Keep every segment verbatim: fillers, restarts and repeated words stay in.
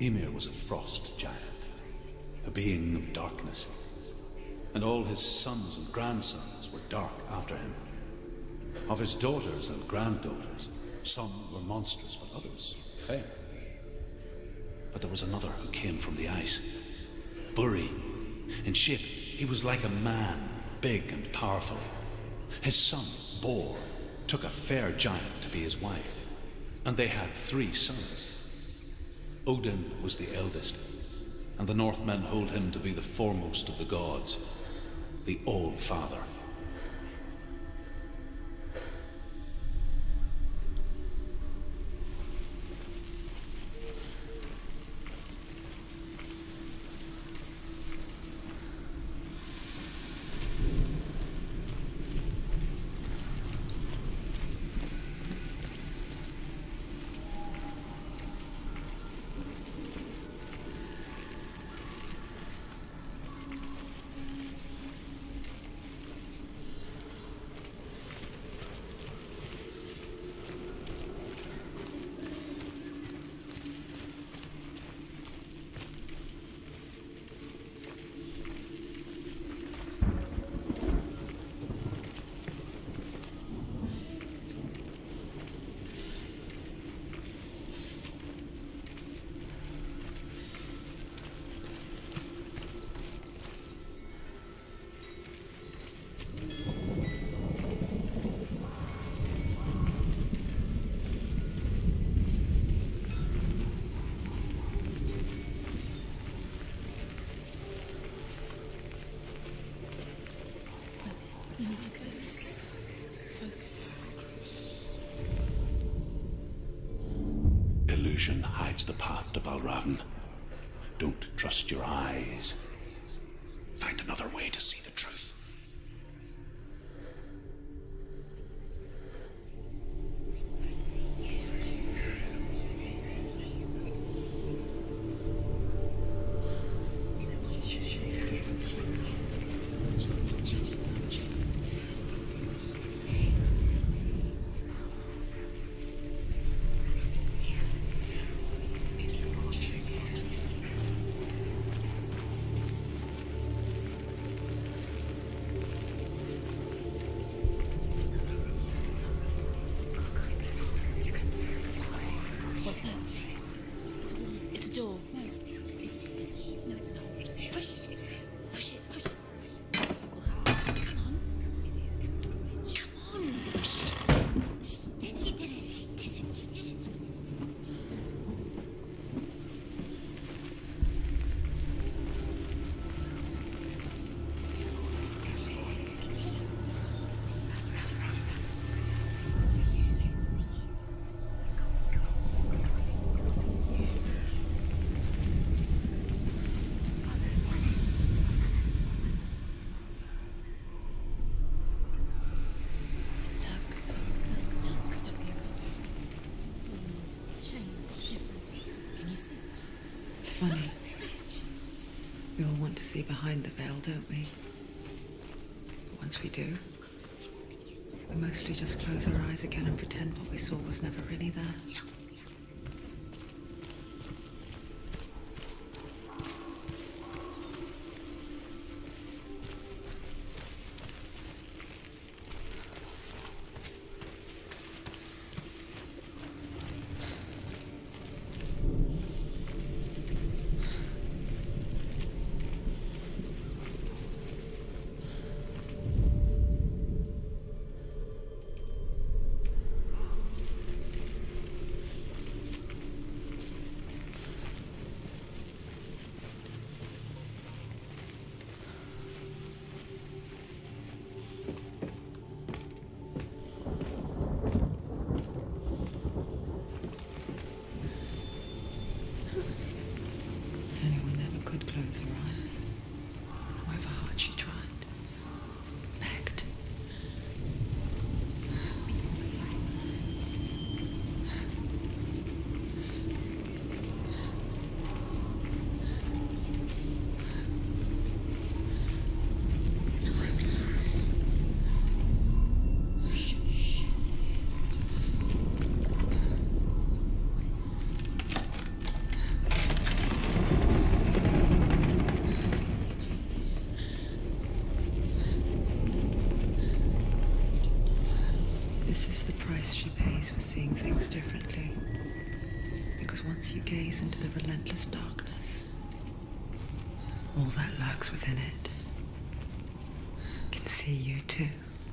Ymir was a frost giant, a being of darkness, and all his sons and grandsons were dark after him. Of his daughters and granddaughters, some were monstrous, but others fair. But there was another who came from the ice. Buri. In shape, he was like a man, big and powerful. His son, Bor, took a fair giant to be his wife, and they had three sons. Odin was the eldest, and the Northmen hold him to be the foremost of the gods, the All-Father. Illusion hides the path to Valravn. Don't trust your eyes. Find another way to see the truth. Funny. We all want to see behind the veil, don't we? But once we do, we mostly just close our eyes again and pretend what we saw was never really there. This is the price she pays for seeing things differently. Because once you gaze into the relentless darkness, all that lurks within it can see you too.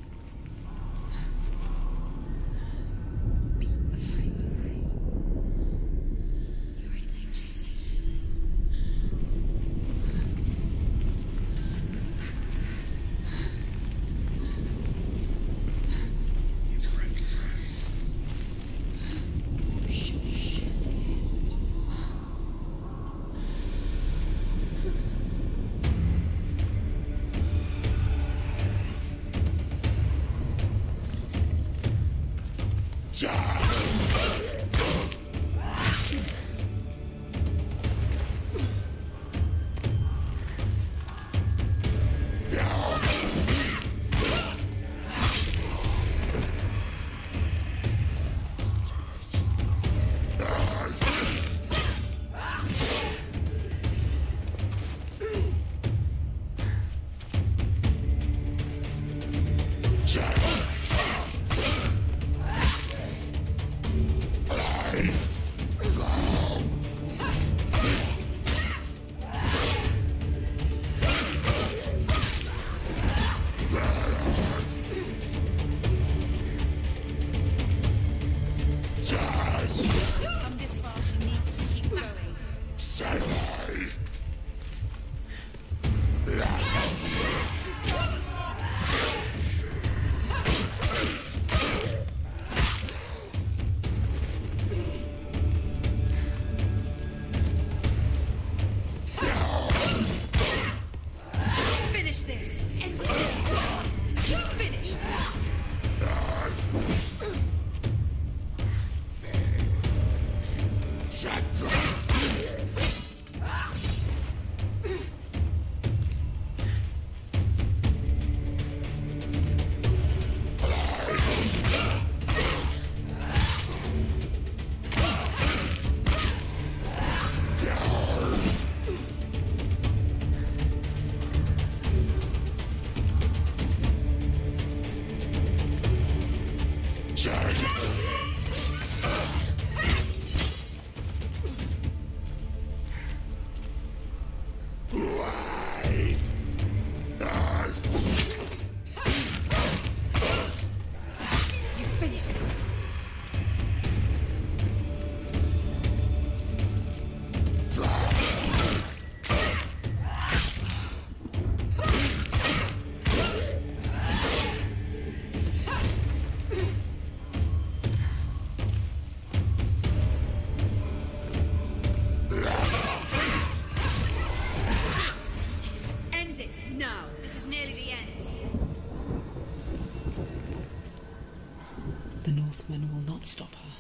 Stop her.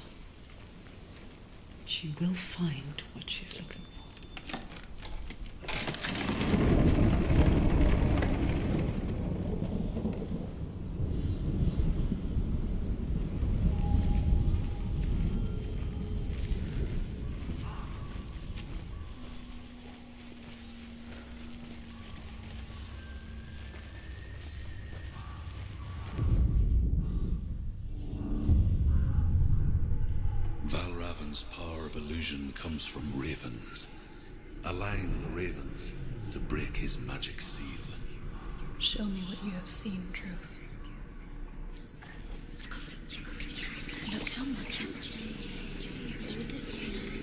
She will find what she's looking for. Valravan's power of illusion comes from ravens. Align the ravens to break his magic seal. Show me what you have seen, Truth. Look how much it's changed. It's all different.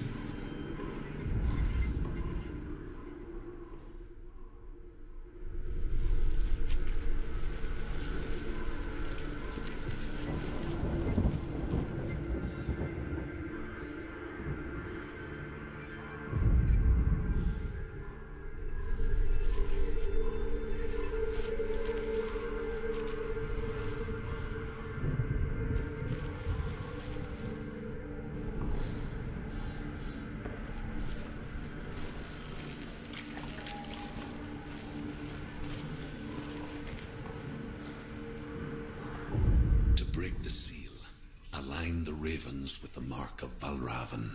Break the seal. Align the ravens with the mark of Valravan.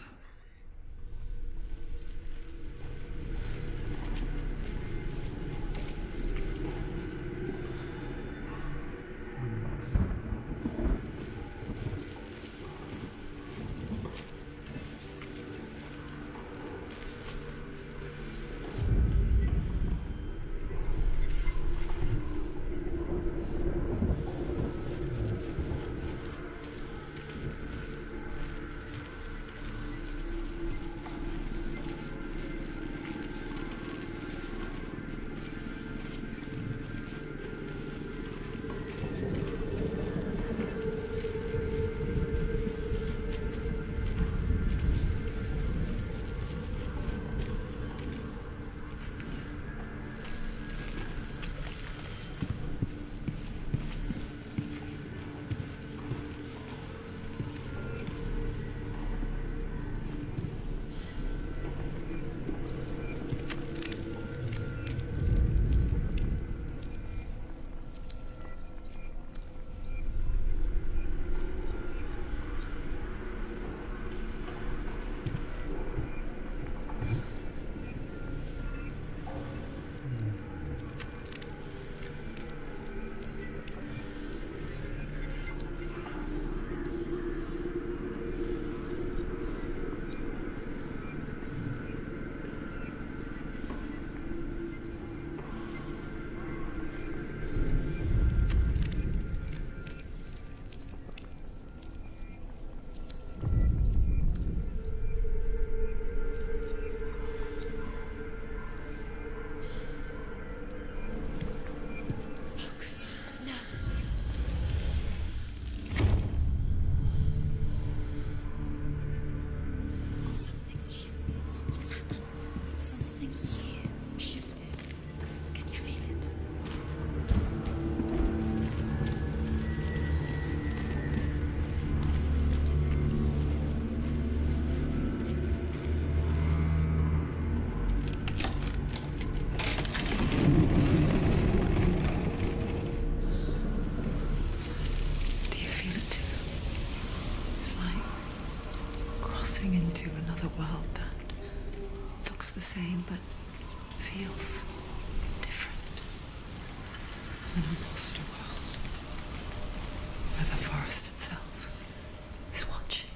crossing into another world that looks the same but feels different. An imposter world where the forest itself is watching.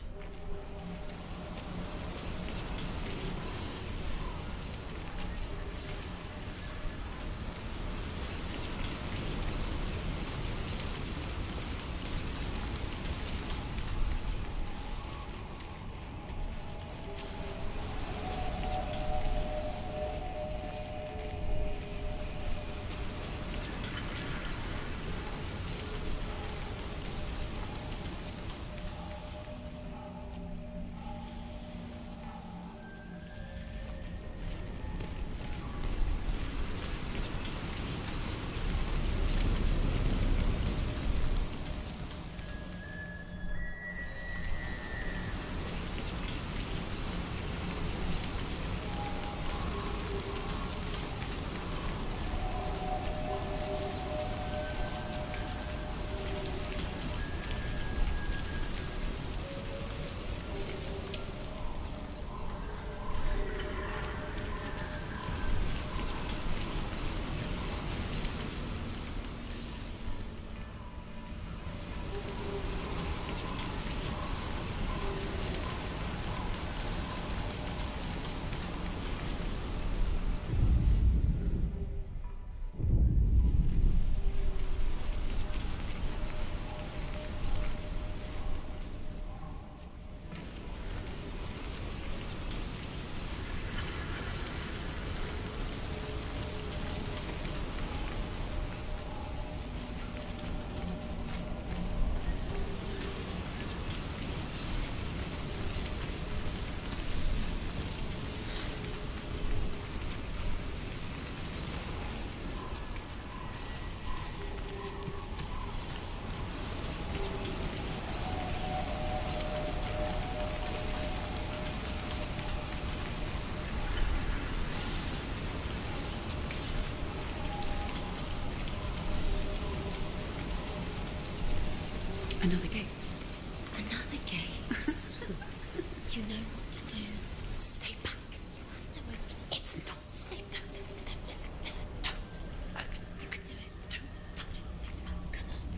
Another gate. Another gate. You know what to do. Stay back. You have to open it. It's not safe. Don't listen to them. Listen, listen. Don't. Open. You can do it. Don't touch it. Stay back. Come on.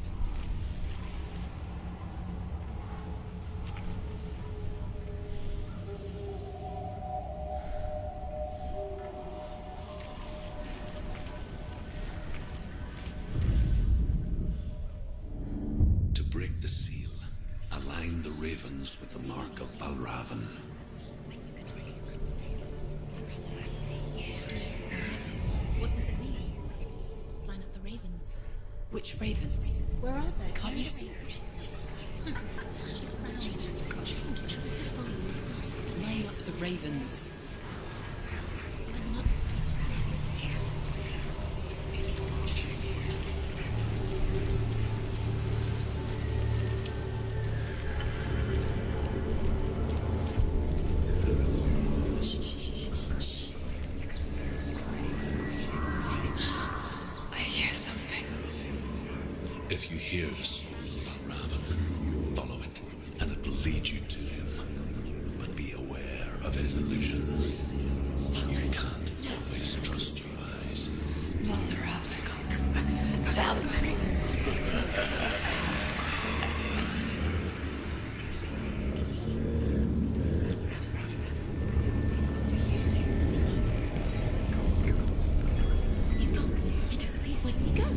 To break the seal, align the ravens with the mark of Valravan. What does it mean? Line up the ravens. Which ravens? Where are they? Can't you see? Look around. Try to find. Line up the ravens. Line them up. I hear something. If you hear the soul of Valravan, follow it, and it will lead you to him. But be aware of his illusions. You can't always trust your eyes. He's gone. He disappeared. Where did he go?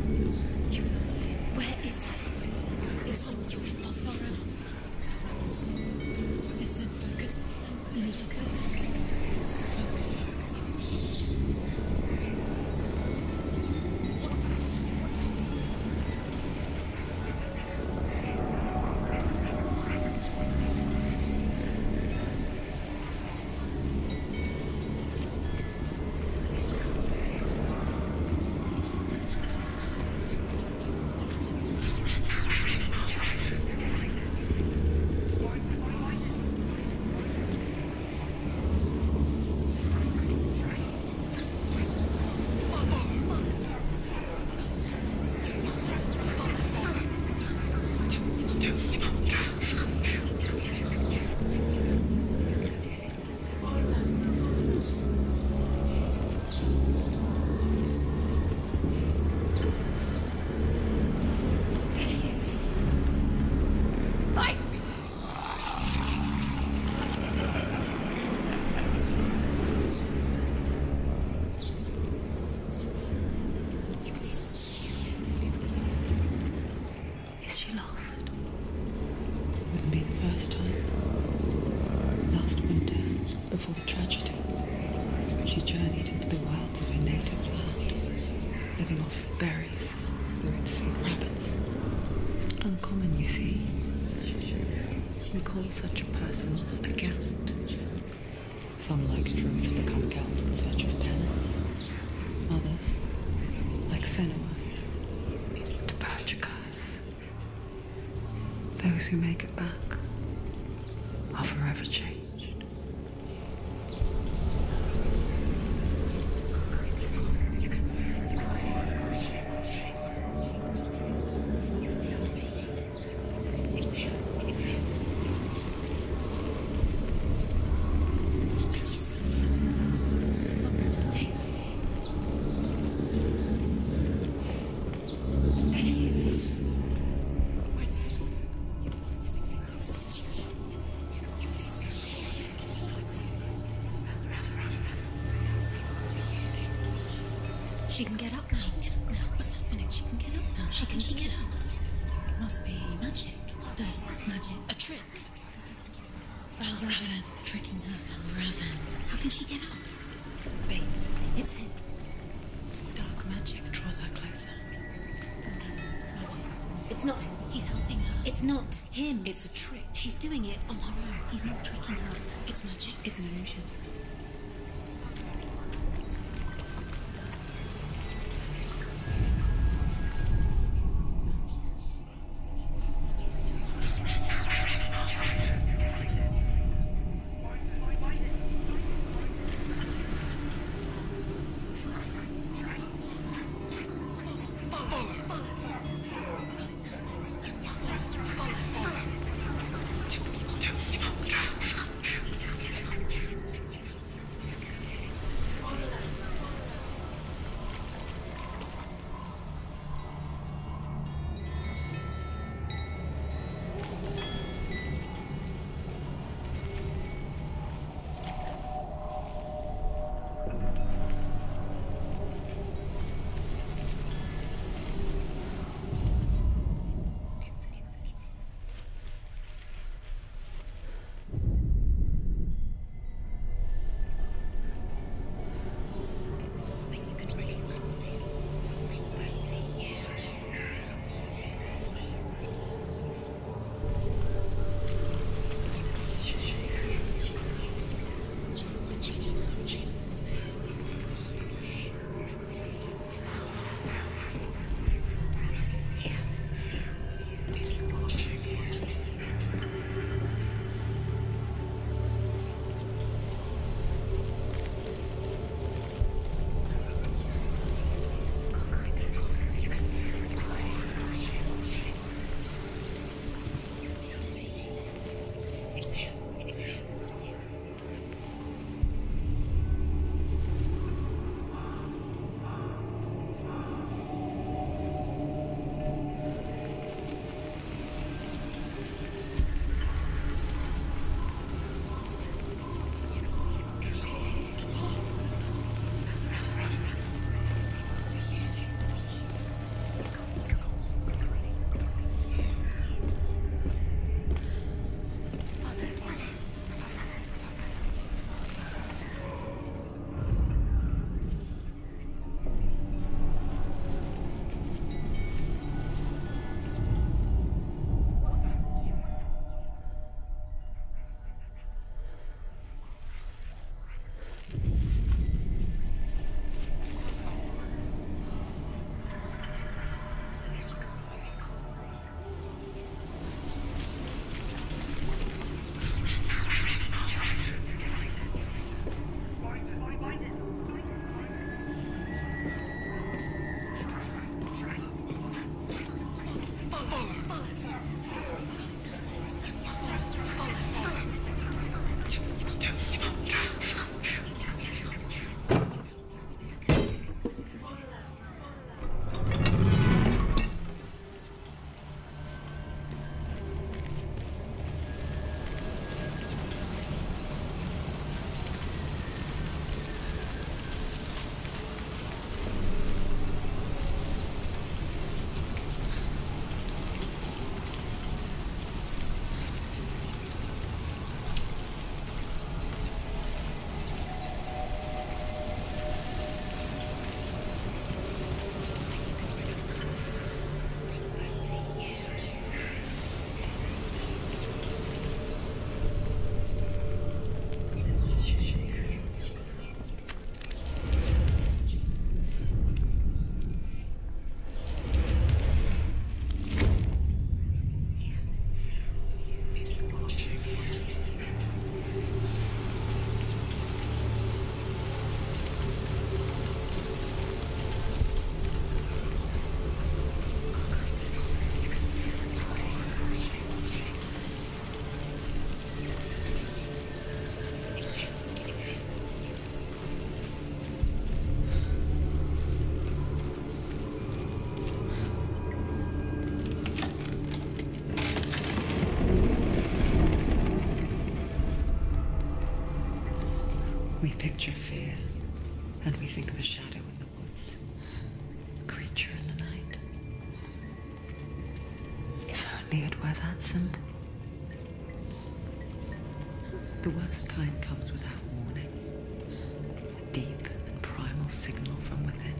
Where is he? It's not your fault. Listen, focus. You need to focus. Focus. berries, we'd see rabbits. It's not uncommon, you see. We call such a person a gallant. Some, like truth, become gallant in search of penance. Others, like Senua, to purge a curse. Those who make it back are forever changed. She can get up now. She can get up now. What's happening? She can get up now. How can she get out? It must be magic. No, magic. A trick. Valravan tricking her. Valravan. How can she get up? Bait. It's him. Dark magic draws her closer. It's not him. He's helping her. It's not him. It's a trick. She's doing it on her own. He's not tricking her. It's magic. It's an illusion. picture fear, and we think of a shadow in the woods, a creature in the night. If only it were that simple. The worst kind comes without warning. A deep and primal signal from within.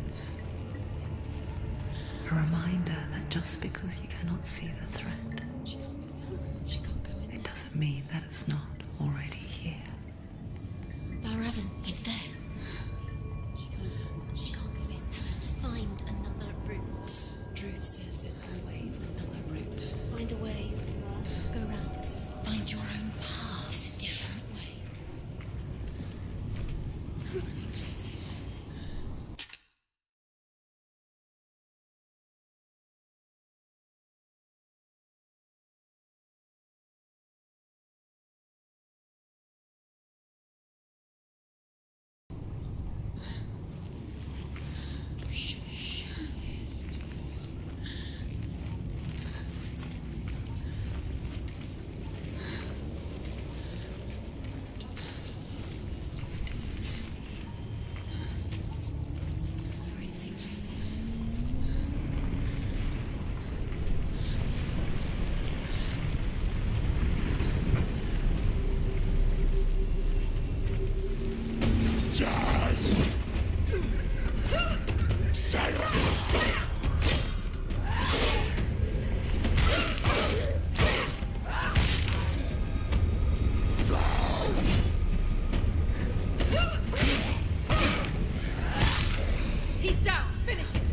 A reminder that just because you cannot see the threat, She can't, she can't go in it there. doesn't mean that it's not already here. Valravan, he's there. She can't, she can't go in. Has to find another route. Truth says there's always another route. Find a way. Go round. Find your own path. There's a different way. He's down. Finish it.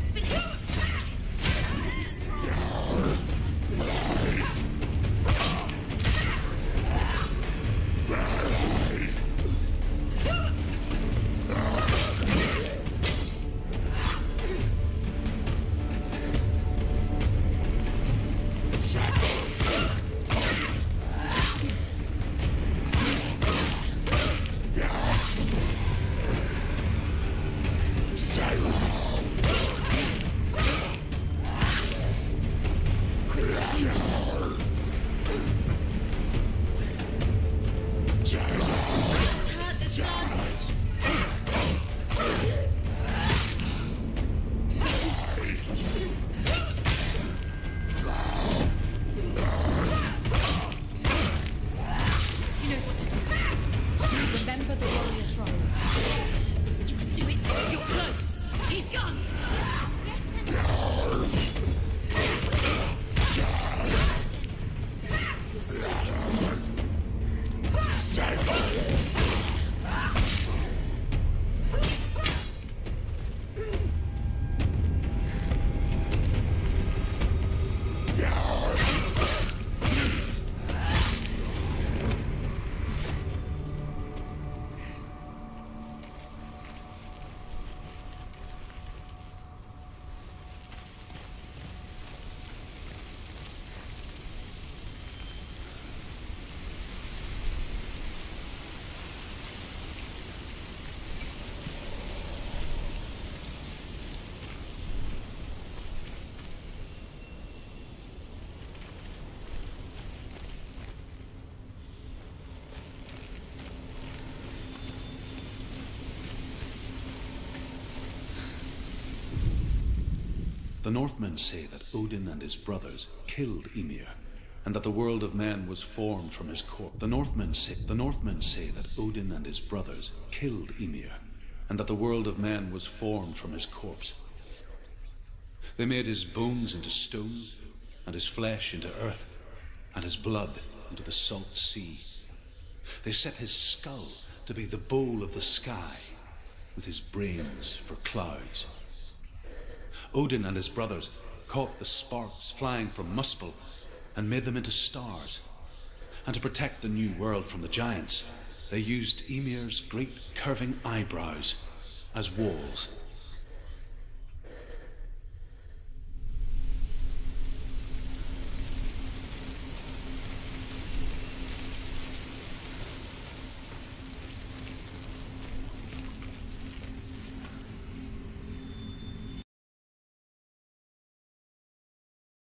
The Northmen say that Odin and his brothers killed Ymir, and that the world of men was formed from his corpse. The Northmen say, the Northmen say that Odin and his brothers killed Ymir, and that the world of men was formed from his corpse. They made his bones into stone, and his flesh into earth, and his blood into the salt sea. They set his skull to be the bowl of the sky, with his brains for clouds. Odin and his brothers caught the sparks flying from Muspel and made them into stars. And to protect the new world from the giants, they used Ymir's great curving eyebrows as walls.